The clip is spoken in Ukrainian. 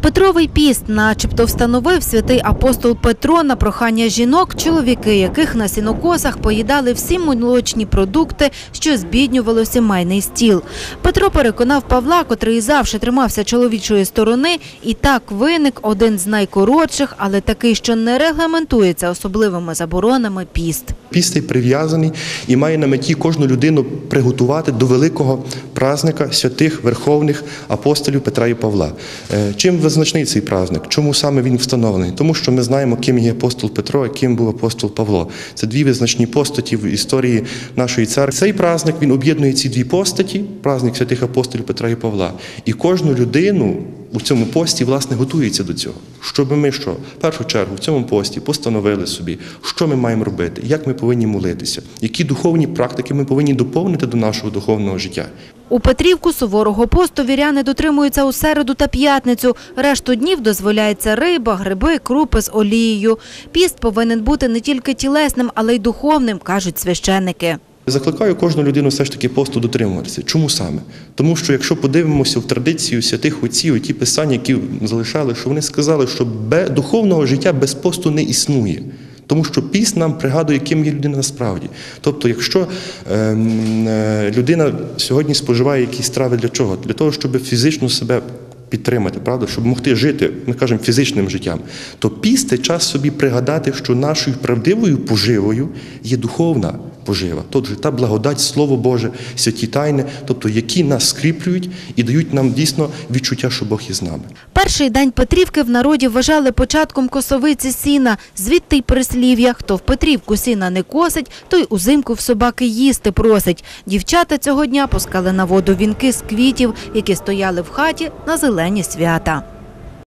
Петровий піст начебто встановив святий апостол Петро на прохання жінок, чоловіки яких на сінокосах поїдали всі молочні продукти, що збіднювали сімейний стіл. Петро переконав Павла, котрий завжди тримався чоловічої сторони, і так виник один з найкоротших, але такий, що не регламентується особливими заборонами, піст. Піст прив'язаний і має на меті кожну людину приготувати до великого праздника святих верховних апостолів Петра і Павла. Чим визначний цей праздник? Чому саме він встановлений? Тому що ми знаємо, ким є апостол Петро, а ким був апостол Павло. Це дві визначні постаті в історії нашої церкви. Цей праздник, він об'єднує ці дві постаті, праздник святих апостолів Петра і Павла. І кожну людину у цьому пості, власне, готується до цього. Щоб ми в першу чергу в цьому пості постановили собі, що ми маємо робити, як ми повинні молитися, які духовні практики ми повинні доповнити до нашого духовного життя. У Петрівку суворого посту віряни дотримуються у середу та п'ятницю. Решту днів дозволяється риба, гриби, крупи з олією. Піст повинен бути не тільки тілесним, але й духовним, кажуть священники. Закликаю кожну людину все ж таки посту дотримуватися. Чому саме? Тому що якщо подивимося в традицію святих отців, ті писання, які залишали, що вони сказали, що духовного життя без посту не існує. Тому що піст нам пригадує, ким є людина насправді. Тобто, якщо людина сьогодні споживає якісь страви для чого? Для того, щоб фізично себе підтримати, правда? Щоб могти жити, ми кажемо, фізичним життям. То піст – це час собі пригадати, що нашою правдивою поживою є духовна пожива. Тобто та благодать, Слово Боже, святі тайни, тобто які нас скріплюють і дають нам дійсно відчуття, що Бог є з нами. Перший день Петрівки в народі вважали початком косовиці сіна. Звідти й прислів'я: хто в Петрівку сіна не косить, той узимку в собаки їсти просить. Дівчата цього дня пускали на воду вінки з квітів, які стояли в хаті на зелені свята.